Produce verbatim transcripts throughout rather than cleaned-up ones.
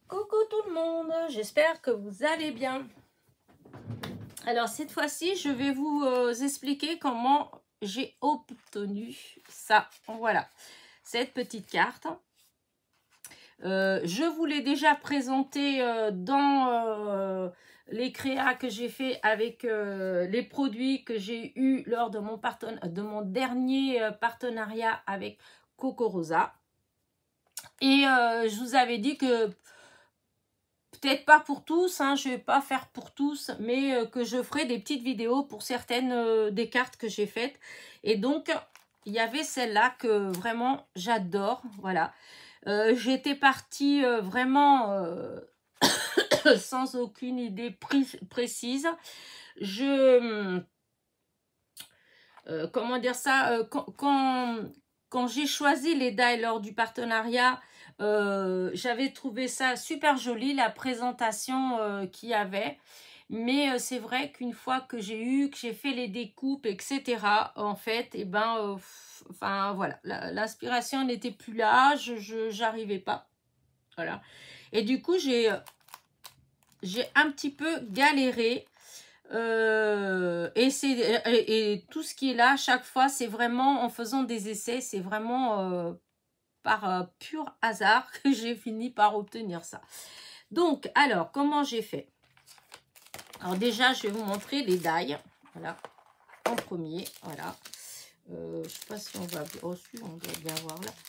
Coucou tout le monde, j'espère que vous allez bien. Alors cette fois-ci, je vais vous euh, expliquer comment j'ai obtenu ça. Voilà, cette petite carte. Euh, je vous l'ai déjà présentée euh, dans euh, les créas que j'ai fait avec euh, les produits que j'ai eu lors de mon, de mon dernier euh, partenariat avec Coco Rosa. Et euh, je vous avais dit que peut-être pas pour tous, hein, je ne vais pas faire pour tous, mais euh, que je ferai des petites vidéos pour certaines euh, des cartes que j'ai faites. Et donc, il y avait celle-là que vraiment j'adore. Voilà. Euh, J'étais partie euh, vraiment euh, sans aucune idée précise. Je... Euh, comment dire ça euh, Quand, quand, quand j'ai choisi les die lors du partenariat, Euh, j'avais trouvé ça super joli, la présentation euh, qu'il y avait. Mais euh, c'est vrai qu'une fois que j'ai eu, que j'ai fait les découpes, et cetera, en fait, et eh ben, euh, enfin, voilà, l'inspiration n'était plus là, je n'arrivais pas. Voilà. Et du coup, j'ai j'ai un petit peu galéré. Euh, et, et, et tout ce qui est là, chaque fois, c'est vraiment en faisant des essais, c'est vraiment... Euh, par euh, pur hasard que j'ai fini par obtenir ça. Donc, alors, comment j'ai fait? Alors déjà, je vais vous montrer les die. Voilà, en premier, voilà. Euh, je ne sais pas si on va... Oh, si, on doit bien voir là.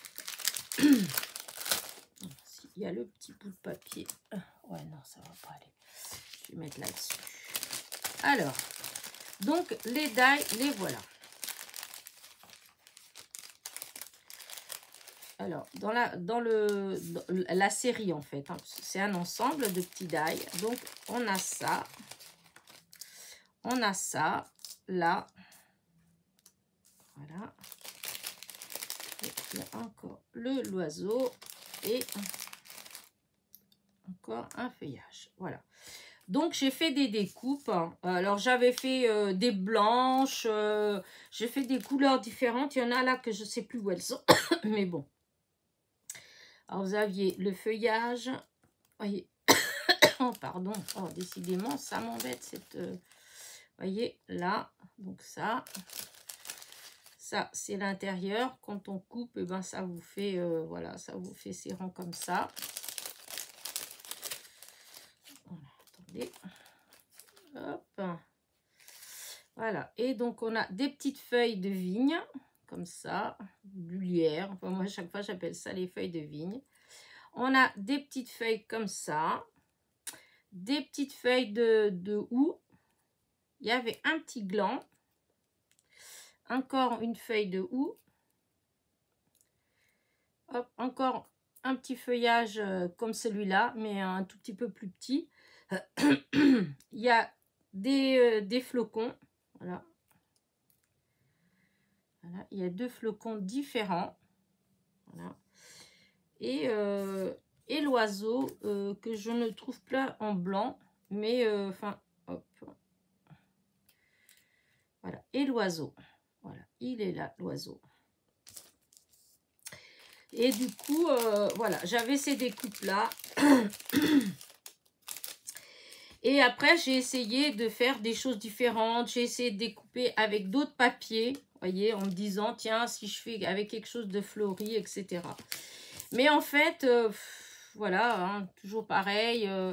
Il y a le petit bout de papier. Ouais, non, ça va pas aller. Je vais mettre là-dessus. Alors, donc, les die, les voilà. Alors, dans la, dans le, dans la série, en fait, hein, c'est un ensemble de petits die. Donc, on a ça. On a ça, là. Voilà. Et il y a encore le l'oiseau et encore un feuillage. Voilà. Donc, j'ai fait des découpes. Alors, j'avais fait euh, des blanches. Euh, j'ai fait des couleurs différentes. Il y en a là que je ne sais plus où elles sont. Mais bon. Alors, vous aviez le feuillage. Voyez. Oh, pardon. Oh, décidément, ça m'embête. Cette, euh, voyez, là. Donc, ça. Ça, c'est l'intérieur. Quand on coupe, et eh ben, ça vous fait, euh, voilà, ça vous fait ces rangs comme ça. Voilà, attendez. Hop. Voilà. Et donc, on a des petites feuilles de vigne, comme ça, du lierre. Enfin, moi, à chaque fois, j'appelle ça les feuilles de vigne. On a des petites feuilles comme ça. Des petites feuilles de, de houx. Il y avait un petit gland. Encore une feuille de houx. Hop, encore un petit feuillage euh, comme celui-là, mais un tout petit peu plus petit. Il y a des, euh, des flocons. Voilà. Voilà. Il y a deux flocons différents. Voilà. Et, euh, et l'oiseau euh, que je ne trouve pas en blanc, mais enfin, euh, hop. Voilà. Et l'oiseau. Voilà. Il est là, l'oiseau. Et du coup, euh, voilà, j'avais ces découpes-là. Et après, j'ai essayé de faire des choses différentes. J'ai essayé de découper avec d'autres papiers, voyez, en me disant, tiens, si je fais avec quelque chose de fleuri, et cetera. Mais en fait, euh, voilà, hein, toujours pareil, euh,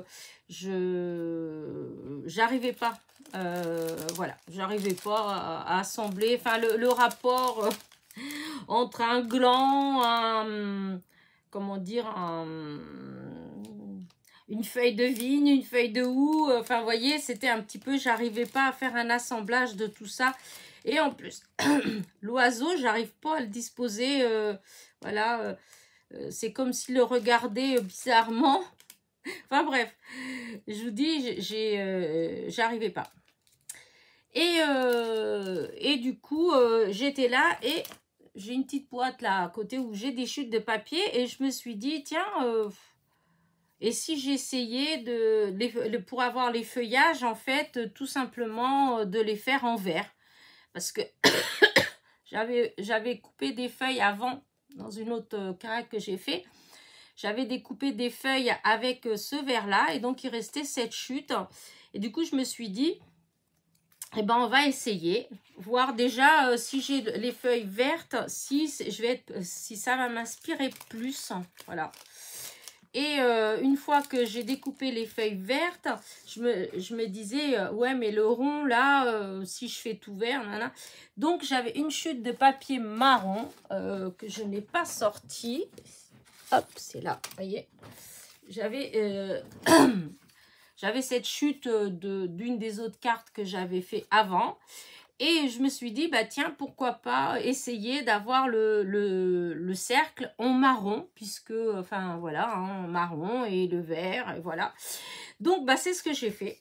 je j'arrivais pas, euh, voilà, j'arrivais pas à, à assembler, enfin, le, le rapport euh, entre un gland, un, comment dire, un... une feuille de vigne, une feuille de houx, enfin, vous voyez, c'était un petit peu, j'arrivais pas à faire un assemblage de tout ça. Et en plus, l'oiseau, j'arrive pas à le disposer, euh, voilà, euh, c'est comme s'il le regardait bizarrement. Enfin, bref, je vous dis, j'ai, euh, j'arrivais pas. Et, euh, et du coup, euh, j'étais là et j'ai une petite boîte là à côté où j'ai des chutes de papier et je me suis dit, tiens... Euh, et si j'essayais de, de, pour avoir les feuillages, en fait, tout simplement de les faire en verre. Parce que j'avais j'avais coupé des feuilles avant, dans une autre carré que j'ai fait. j'avais découpé des feuilles avec ce vert-là. Et donc, il restait cette chute. Et du coup, je me suis dit, eh ben, on va essayer. Voir déjà euh, si j'ai les feuilles vertes, si, je vais être, si ça va m'inspirer plus. Voilà. Et euh, une fois que j'ai découpé les feuilles vertes, je me, je me disais, euh, ouais, mais le rond, là, euh, si je fais tout vert, nanana. Donc, j'avais une chute de papier marron euh, que je n'ai pas sorti. Hop, c'est là, vous voyez. J'avais euh, j'avais cette chute de, d'une des autres cartes que j'avais fait avant. Et je me suis dit, bah tiens, pourquoi pas essayer d'avoir le, le, le cercle en marron, puisque, enfin, voilà, hein, en marron et le vert, et voilà. Donc, bah c'est ce que j'ai fait.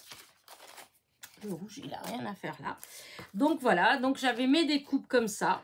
Le rouge, il n'a rien à faire là. Donc, voilà, donc j'avais mes découpes comme ça.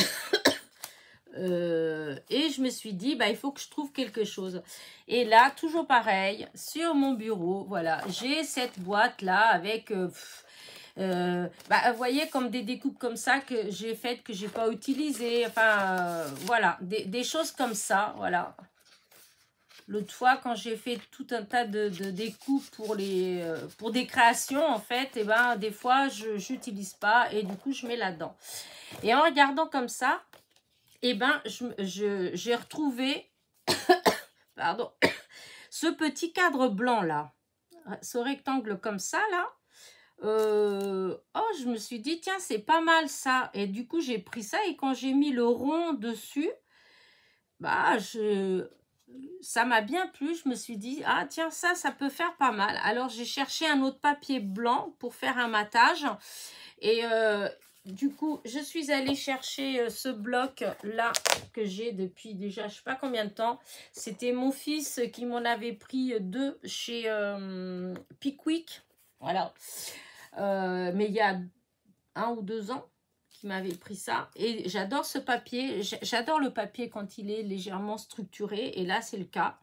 Euh, et je me suis dit, bah, il faut que je trouve quelque chose. Et là, toujours pareil, sur mon bureau, voilà, j'ai cette boîte-là avec... Euh, pff, Euh, bah, vous voyez, comme des découpes comme ça que j'ai faites, que j'ai pas utilisées, enfin, euh, voilà, des, des choses comme ça, voilà. L'autre fois, quand j'ai fait tout un tas de, de découpes pour, les, euh, pour des créations, en fait, et ben, des fois, je n'utilise pas et du coup, je mets là-dedans. Et en regardant comme ça, et ben, je, je, j'ai retrouvé, pardon, ce petit cadre blanc-là, ce rectangle comme ça, là. Euh, oh, je me suis dit, tiens, c'est pas mal ça. Et du coup, j'ai pris ça et quand j'ai mis le rond dessus, bah, je... ça m'a bien plu. Je me suis dit, ah, tiens, ça, ça peut faire pas mal. Alors, j'ai cherché un autre papier blanc pour faire un matage. Et euh, du coup, je suis allée chercher ce bloc-là que j'ai depuis déjà, je sais pas combien de temps. C'était mon fils qui m'en avait pris deux chez euh, Pickwick. Voilà. Euh, mais il y a un ou deux ans qui m'avait pris ça et j'adore ce papier, j'adore le papier quand il est légèrement structuré et là c'est le cas.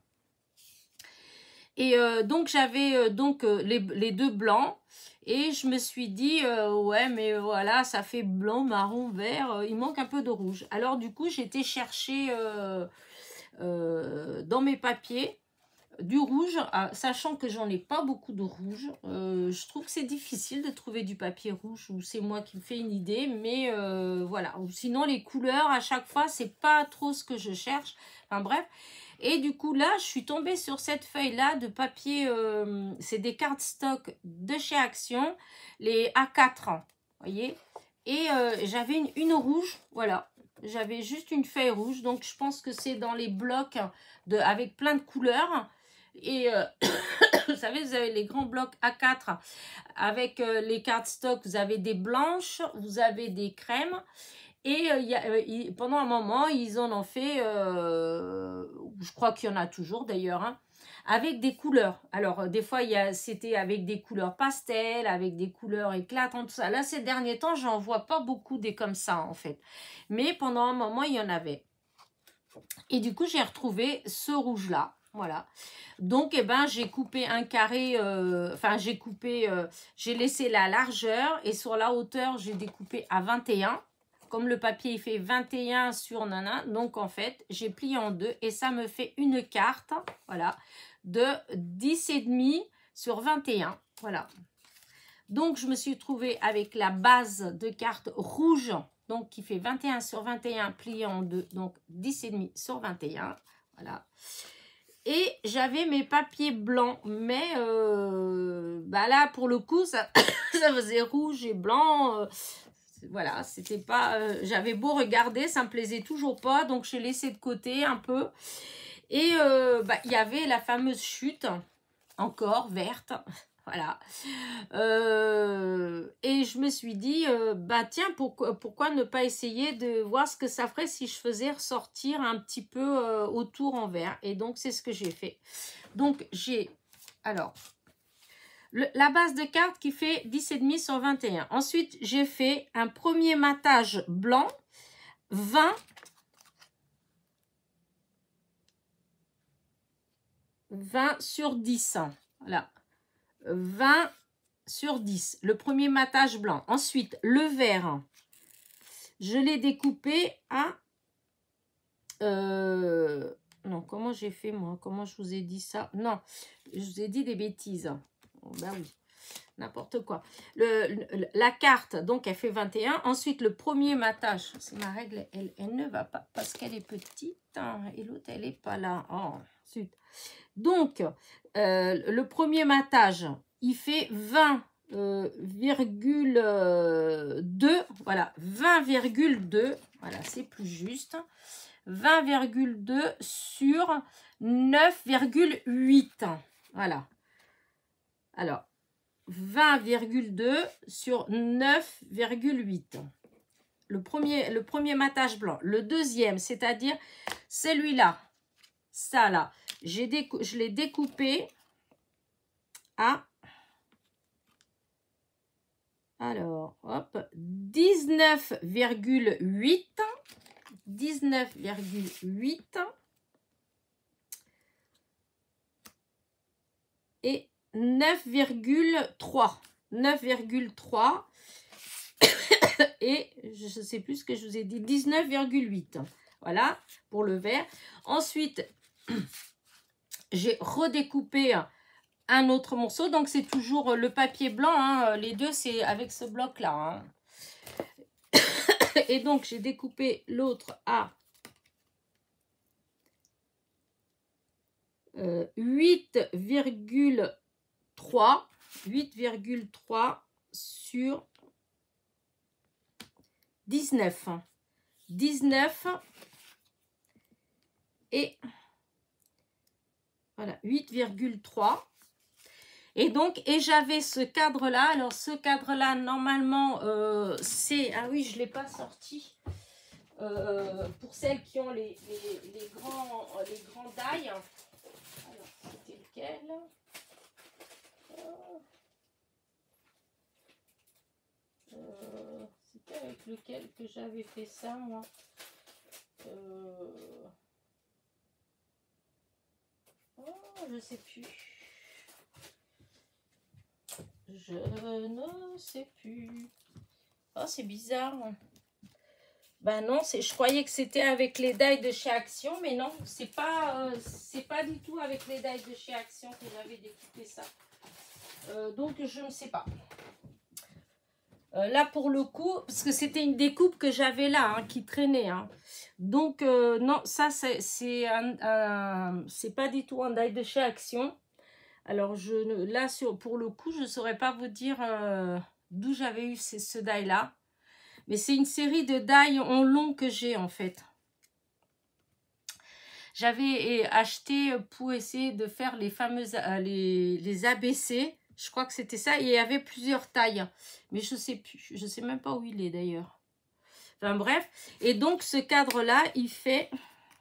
Et euh, donc j'avais euh, donc euh, les, les deux blancs et je me suis dit euh, ouais mais voilà ça fait blanc, marron, vert, euh, il manque un peu de rouge. Alors du coup j'ai été chercher euh, euh, dans mes papiers du rouge, sachant que j'en ai pas beaucoup de rouge. Euh, je trouve que c'est difficile de trouver du papier rouge, ou c'est moi qui me fais une idée, mais euh, voilà. Ou sinon, les couleurs, à chaque fois, c'est pas trop ce que je cherche. Enfin bref. Et du coup, là, je suis tombée sur cette feuille-là de papier. Euh, c'est des cardstock de chez Action, les A quatre. Vous voyez. Et euh, j'avais une, une rouge, voilà. J'avais juste une feuille rouge, donc je pense que c'est dans les blocs de, avec plein de couleurs. Et euh, vous savez, vous avez les grands blocs A quatre avec euh, les cardstock, vous avez des blanches, vous avez des crèmes. Et euh, y a, euh, y, pendant un moment, ils en ont fait, euh, je crois qu'il y en a toujours d'ailleurs, hein, avec des couleurs. Alors, euh, des fois, c'était avec des couleurs pastel, avec des couleurs éclatantes, tout ça. Là, ces derniers temps, j'en vois pas beaucoup des comme ça, en fait. Mais pendant un moment, il y en avait. Et du coup, j'ai retrouvé ce rouge-là. Voilà. Donc, eh ben, j'ai coupé un carré, euh, enfin, j'ai coupé, euh, j'ai laissé la largeur et sur la hauteur, j'ai découpé à vingt et un. Comme le papier, il fait vingt et un sur nana. Donc, en fait, j'ai plié en deux et ça me fait une carte, voilà, de dix et demi sur vingt et un. Voilà. Donc, je me suis trouvée avec la base de carte rouge, donc qui fait vingt et un sur vingt et un plié en deux, donc dix et demi sur vingt et un. Voilà. Et j'avais mes papiers blancs, mais euh, bah là, pour le coup, ça, ça faisait rouge et blanc. Euh, voilà, c'était pas... Euh, j'avais beau regarder, ça me plaisait toujours pas, donc j'ai laissé de côté un peu. Et euh, bah, il y avait la fameuse chute, encore verte. Voilà. Euh, et je me suis dit, euh, bah tiens, pourquoi, pourquoi ne pas essayer de voir ce que ça ferait si je faisais ressortir un petit peu euh, autour en vert. Et donc, c'est ce que j'ai fait. Donc, j'ai, alors, le, la base de carte qui fait dix et demi sur vingt et un. Ensuite, j'ai fait un premier matage blanc, vingt, vingt sur dix. Voilà. vingt sur dix, le premier matage blanc. Ensuite, le vert, je l'ai découpé à... Euh, Non, comment j'ai fait moi? Comment je vous ai dit ça? Non, je vous ai dit des bêtises. Oh, ben oui, n'importe quoi. Le, le, la carte, donc, elle fait vingt et un. Ensuite, le premier matage, c'est ma règle, elle, elle ne va pas parce qu'elle est petite. Hein, et l'autre, elle n'est pas là. Oh, zut. Donc, euh, le premier matage, il fait vingt virgule deux. Voilà, vingt virgule deux. Voilà, c'est plus juste. vingt virgule deux sur neuf virgule huit. Voilà. Alors, vingt virgule deux sur neuf virgule huit. Le premier, le premier matage blanc. Le deuxième, c'est-à-dire celui-là, ça là, j'ai décou je l'ai découpé à, alors, hop, dix-neuf virgule huit. dix-neuf virgule huit. Et neuf virgule trois. neuf virgule trois. Et je ne sais plus ce que je vous ai dit. dix-neuf virgule huit. Voilà, pour le vert. Ensuite, j'ai redécoupé un autre morceau. Donc, c'est toujours le papier blanc. Hein. Les deux, c'est avec ce bloc-là. Hein. Et donc, j'ai découpé l'autre à euh, huit virgule trois. huit virgule trois sur dix-neuf. dix-neuf et voilà, huit virgule trois. Et donc, et j'avais ce cadre-là. Alors, ce cadre-là, normalement, euh, c'est... Ah oui, je ne l'ai pas sorti. Euh, pour celles qui ont les, les, les grands, les grands dailles. Alors, c'était lequel? euh, C'était avec lequel que j'avais fait ça, moi. Euh... Oh, je sais plus. Je ne sais plus. Oh, c'est bizarre. Ben non, je croyais que c'était avec les dailles de chez Action, mais non, c'est pas, euh, c'est pas du tout avec les dailles de chez Action que j'avais découpé ça. Euh, donc, je ne sais pas. Euh, là, pour le coup, parce que c'était une découpe que j'avais là, hein, qui traînait. Hein. Donc, euh, non, ça, c'est c'est pas du tout un die de chez Action. Alors, je, là, sur, pour le coup, je ne saurais pas vous dire euh, d'où j'avais eu ce, ce die-là. Mais c'est une série de die en long que j'ai, en fait. J'avais acheté pour essayer de faire les fameuses euh, les, les A B C. Je crois que c'était ça. Et il y avait plusieurs tailles. Mais je ne sais plus. Je ne sais même pas où il est d'ailleurs. Enfin bref. Et donc ce cadre-là, il fait...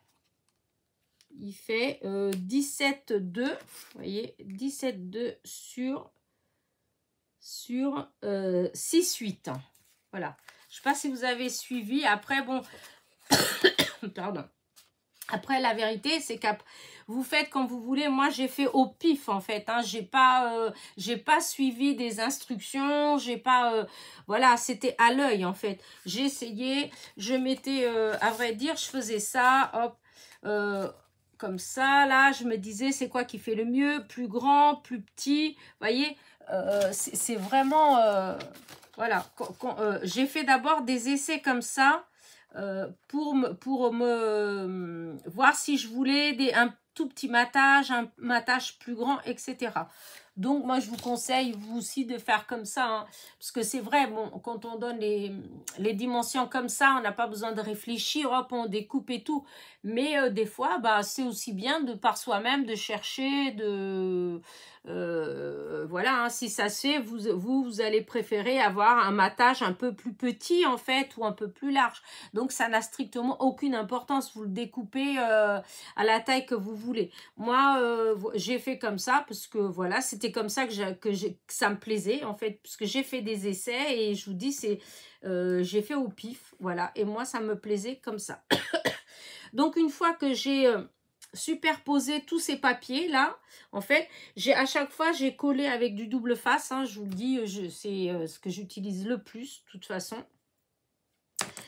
Il fait euh, dix-sept deux. Vous voyez, dix-sept deux sur, sur euh, six huit. Voilà. Je ne sais pas si vous avez suivi. Après, bon... Pardon. Après, la vérité, c'est que vous faites comme vous voulez. Moi, j'ai fait au pif, en fait. Hein. J'ai pas, euh, j'ai pas suivi des instructions. J'ai pas... Euh, voilà, c'était à l'œil, en fait. J'ai essayé. Je mettais... Euh, à vrai dire, je faisais ça. Hop. Euh, comme ça, là. Je me disais, c'est quoi qui fait le mieux? Plus grand, plus petit. Vous voyez, euh, c'est vraiment... Euh, voilà. Euh, j'ai fait d'abord des essais comme ça. Euh, pour, me, pour me euh, voir si je voulais des, un tout petit matage, un matage plus grand, et cetera. Donc, moi, je vous conseille, vous aussi, de faire comme ça. Hein, parce que c'est vrai, bon, quand on donne les, les dimensions comme ça, on n'a pas besoin de réfléchir, hop, on découpe et tout. Mais euh, des fois, bah, c'est aussi bien de par soi-même de chercher, de... Euh, voilà, hein, si ça se fait, vous, vous, vous allez préférer avoir un matage un peu plus petit, en fait, ou un peu plus large. Donc, ça n'a strictement aucune importance. Vous le découpez euh, à la taille que vous voulez. Moi, euh, j'ai fait comme ça, parce que, voilà, c'était comme ça que, que, que ça me plaisait, en fait, parce que j'ai fait des essais, et je vous dis, c'est euh, j'ai fait au pif, voilà, et moi, ça me plaisait comme ça. Donc, une fois que j'ai... Euh, superposer tous ces papiers là, en fait, j'ai à chaque fois j'ai collé avec du double face, hein, je vous le dis, c'est euh, ce que j'utilise le plus de toute façon.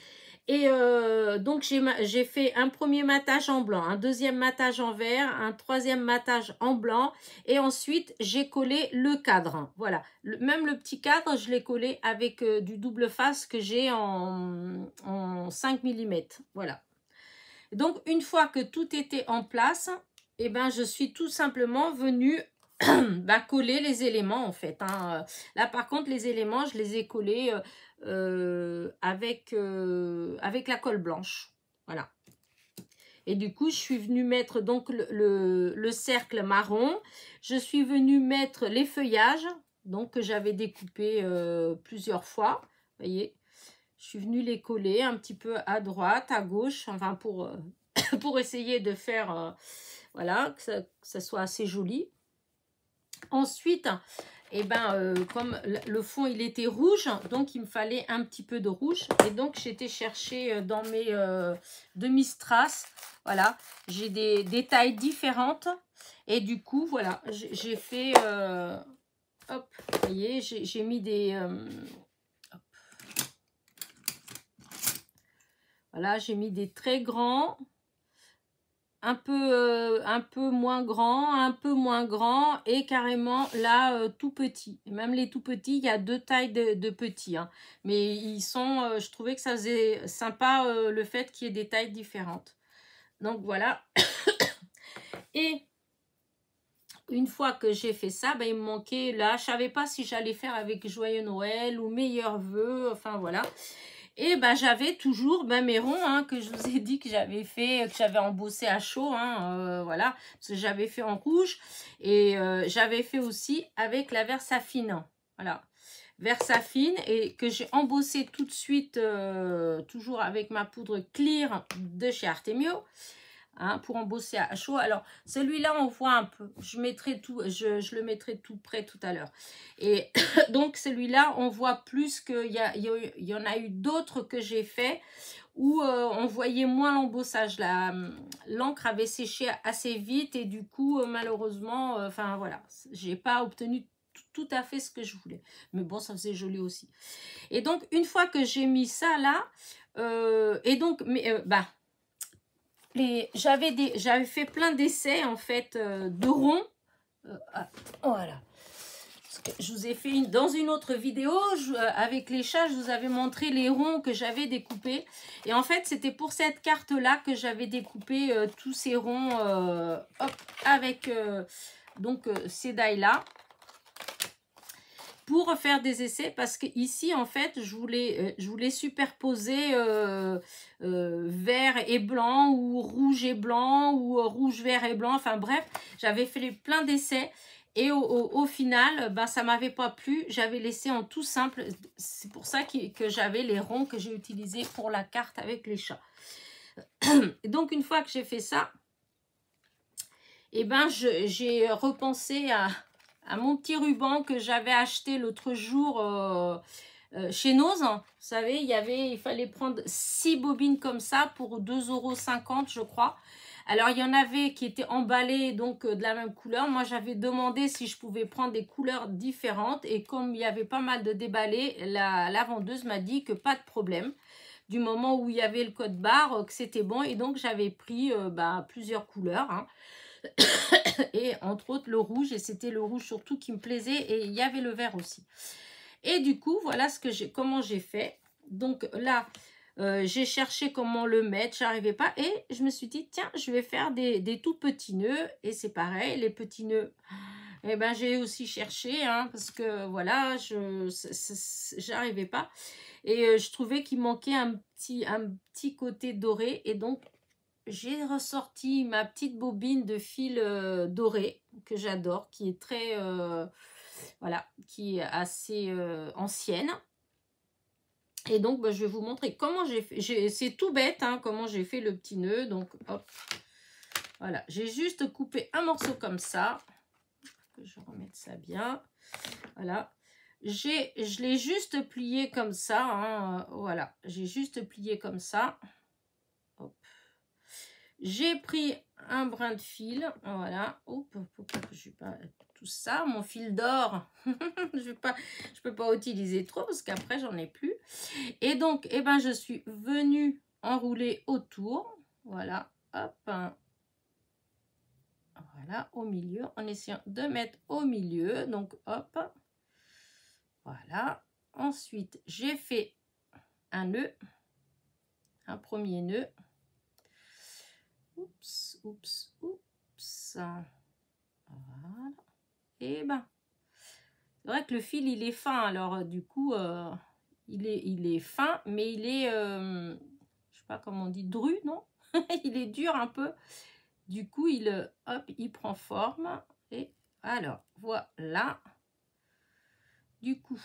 Et euh, donc, j'ai fait un premier matage en blanc, un deuxième matage en vert, un troisième matage en blanc. Et ensuite, j'ai collé le cadre. Voilà. Le, même le petit cadre, je l'ai collé avec euh, du double face que j'ai en, en cinq millimètres. Voilà. Donc, une fois que tout était en place, eh ben, je suis tout simplement venue bah, coller les éléments, en fait. Hein. Là, par contre, les éléments, je les ai collés... Euh, Euh, avec, euh, avec la colle blanche. Voilà. Et du coup, je suis venue mettre donc le, le, le cercle marron. Je suis venue mettre les feuillages, donc que j'avais découpé euh, plusieurs fois. Vous voyez, je suis venue les coller un petit peu à droite, à gauche, enfin pour, euh, pour essayer de faire, euh, voilà, que ça, que ça soit assez joli. Ensuite, et eh ben, euh, comme le fond il était rouge, donc il me fallait un petit peu de rouge. Et donc j'étais chercher dans mes euh, demi-strass, voilà, j'ai des, des tailles différentes. Et du coup, voilà, j'ai fait, euh, hop, vous voyez, j'ai mis des... Euh, hop. Voilà, j'ai mis des très grands. Un peu, euh, un peu moins grand, un peu moins grand et carrément là euh, tout petit. Et même les tout petits, il y a deux tailles de, de petits. Hein. Mais ils sont, euh, je trouvais que ça faisait sympa euh, le fait qu'il y ait des tailles différentes. Donc voilà. Et une fois que j'ai fait ça, ben, il me manquait là, je savais pas si j'allais faire avec Joyeux Noël ou Meilleurs Vœux, enfin voilà. Et ben, j'avais toujours ben, mes ronds hein, que je vous ai dit que j'avais fait, que j'avais embossé à chaud. Hein, euh, voilà, parce que j'avais fait en rouge. Et euh, j'avais fait aussi avec la Versafine. Voilà, Versafine. Et que j'ai embossé tout de suite, euh, toujours avec ma poudre clear de chez Artemio. Hein, pour embosser à chaud. Alors, celui-là, on voit un peu. Je mettrai tout, je, je le mettrai tout près tout à l'heure. Et donc, celui-là, on voit plus qu'il y, a, il y, y en a eu d'autres que j'ai fait où euh, on voyait moins l'embossage. L'encre avait séché assez vite et du coup, euh, malheureusement, enfin, euh, voilà, j'ai pas obtenu tout à fait ce que je voulais. Mais bon, ça faisait joli aussi. Et donc, une fois que j'ai mis ça là, euh, et donc, mais, euh, bah, j'avais j'avais fait plein d'essais en fait euh, de ronds. Euh, ah, voilà. Parce que je vous ai fait une, dans une autre vidéo je, euh, avec les chats, je vous avais montré les ronds que j'avais découpés. Et en fait, c'était pour cette carte là que j'avais découpé euh, tous ces ronds euh, hop, avec euh, donc euh, ces dailles là. Pour faire des essais parce que ici en fait je voulais euh, je voulais superposer euh, euh, vert et blanc ou rouge et blanc ou euh, rouge vert et blanc, enfin bref j'avais fait les, plein d'essais et au, au, au final ben ça m'avait pas plu, j'avais laissé en tout simple. C'est pour ça que, que j'avais les ronds que j'ai utilisés pour la carte avec les chats. Et donc une fois que j'ai fait ça, et ben j'ai repensé à à mon petit ruban que j'avais acheté l'autre jour euh, euh, chez Noz. Vous savez, il y avait, il fallait prendre six bobines comme ça pour deux euros cinquante, je crois. Alors, il y en avait qui étaient emballées, donc euh, de la même couleur. Moi, j'avais demandé si je pouvais prendre des couleurs différentes. Et comme il y avait pas mal de déballés, la, la vendeuse m'a dit que pas de problème. Du moment où il y avait le code barre, euh, que c'était bon. Et donc, j'avais pris euh, bah, plusieurs couleurs, hein. Et entre autres le rouge, et c'était le rouge surtout qui me plaisait, et il y avait le vert aussi. Et du coup voilà ce que j'ai, comment j'ai fait. Donc là euh, j'ai cherché comment le mettre, j'arrivais pas, et je me suis dit tiens, je vais faire des, des tout petits nœuds. Et c'est pareil, les petits nœuds, et eh ben j'ai aussi cherché hein, parce que voilà, je j'arrivais pas, et euh, je trouvais qu'il manquait un petit un petit côté doré. Et donc j'ai ressorti ma petite bobine de fil euh, doré que j'adore, qui est très, euh, voilà, qui est assez euh, ancienne. Et donc, bah, je vais vous montrer comment j'ai fait. C'est tout bête, hein, comment j'ai fait le petit nœud. Donc, hop, voilà, j'ai juste coupé un morceau comme ça. Que je remette ça bien. Voilà. Je l'ai juste plié comme ça. Hein, voilà, j'ai juste plié comme ça. J'ai pris un brin de fil, voilà. Oups, pourquoi je suis pas tout ça. Mon fil d'or, je vais pas, je peux pas utiliser trop parce qu'après j'en ai plus. Et donc, eh ben, je suis venue enrouler autour. Voilà, hop. Hein. Voilà, au milieu, en essayant de mettre au milieu. Donc, hop. Voilà. Ensuite, j'ai fait un nœud. Un premier nœud. Oups, oups, oups. Voilà. Et ben, c'est vrai que le fil, il est fin. Alors, du coup, euh, il, est, il est fin, mais il est, euh, je sais pas comment on dit, dru, non? Il est dur un peu. Du coup, il, hop, il prend forme. Et alors, voilà. Du coup,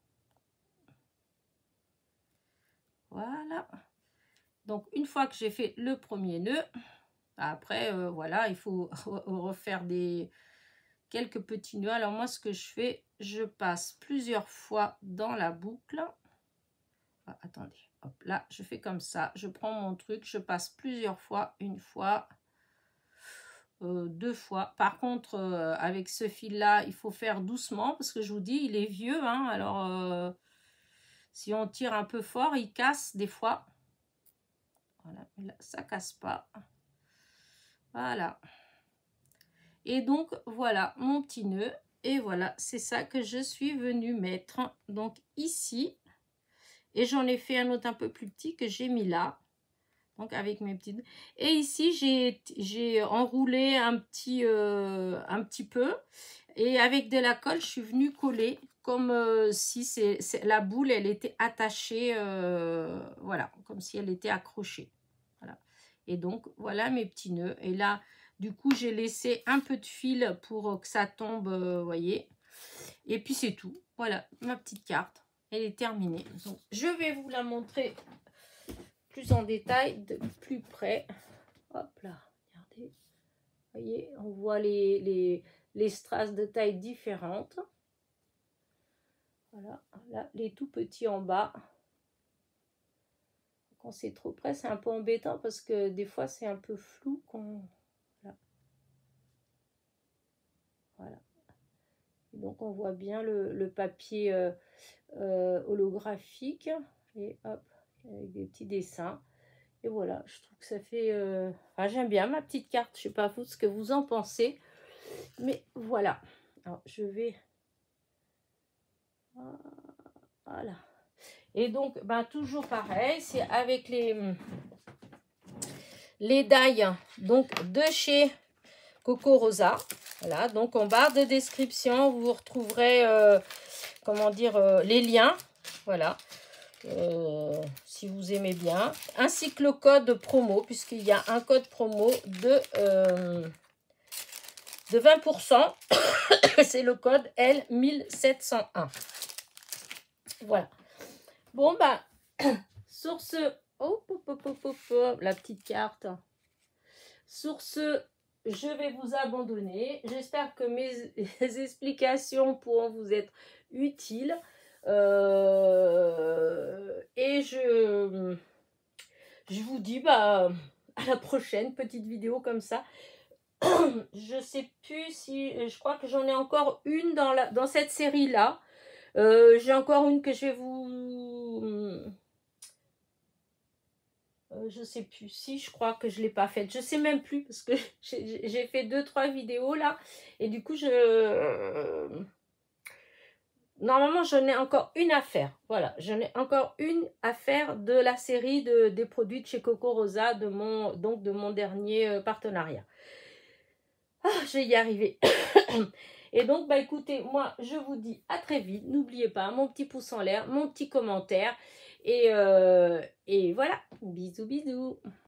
voilà. Donc, une fois que j'ai fait le premier nœud, après, euh, voilà, il faut refaire des quelques petits nœuds. Alors, moi, ce que je fais, je passe plusieurs fois dans la boucle. Ah, attendez, hop, là, je fais comme ça. Je prends mon truc, je passe plusieurs fois, une fois, euh, deux fois. Par contre, euh, avec ce fil-là, il faut faire doucement parce que je vous dis, il est vieux. Hein, alors, euh, si on tire un peu fort, il casse des fois. Voilà, mais là, ça casse pas. Voilà. Et donc, voilà mon petit nœud. Et voilà, c'est ça que je suis venue mettre. Donc, ici. Et j'en ai fait un autre un peu plus petit que j'ai mis là. Donc, avec mes petites... Et ici, j'ai enroulé un petit, euh, un petit peu. Et avec de la colle, je suis venue coller. Comme euh, si c'est la boule, elle était attachée. Euh, voilà, comme si elle était accrochée. Voilà. Et donc, voilà mes petits nœuds. Et là, du coup, j'ai laissé un peu de fil pour que ça tombe, vous voyez. Et puis, c'est tout. Voilà, ma petite carte. Elle est terminée. Donc, je vais vous la montrer plus en détail, de plus près. Hop là, regardez. Vous voyez, on voit les, les, les strass de taille différentes. Voilà, là, les tout petits en bas. Quand c'est trop près, c'est un peu embêtant parce que des fois, c'est un peu flou. Quand... Voilà. Voilà. Donc, on voit bien le, le papier euh, euh, holographique. Et hop, avec des petits dessins. Et voilà, je trouve que ça fait... Euh... Enfin, j'aime bien ma petite carte. Je ne sais pas vous ce que vous en pensez. Mais voilà. Alors, je vais... Voilà. Et donc, ben, toujours pareil. C'est avec les... Les die donc, de chez Coco Rosa. Voilà. Donc, en barre de description, vous retrouverez... Euh, comment dire... Euh, les liens. Voilà. Euh, si vous aimez bien, ainsi que le code promo, puisqu'il y a un code promo de, euh, de vingt pour cent, c'est le code L mille sept cent un. Voilà. Bon, bah, sur ce, oh, oh, oh, oh, oh, oh, la petite carte. Sur ce, je vais vous abandonner. J'espère que mes explications pourront vous être utiles. Euh, et je, je vous dis bah, à la prochaine petite vidéo comme ça. Je sais plus si... Je crois que j'en ai encore une dans, la, dans cette série-là. Euh, J'ai encore une que je vais vous... Euh, je sais plus. Si, je crois que je ne l'ai pas faite. Je sais même plus parce que j'ai fait deux, trois vidéos là. Et du coup, je... Euh, Normalement, j'en ai encore une à faire. Voilà, j'en ai encore une à faire de la série de, des produits de chez Coco Rosa, de mon, donc de mon dernier euh, partenariat. Ah, je vais y arriver. Et donc, bah écoutez, moi, je vous dis à très vite. N'oubliez pas mon petit pouce en l'air, mon petit commentaire. Et, euh, et voilà, bisous, bisous.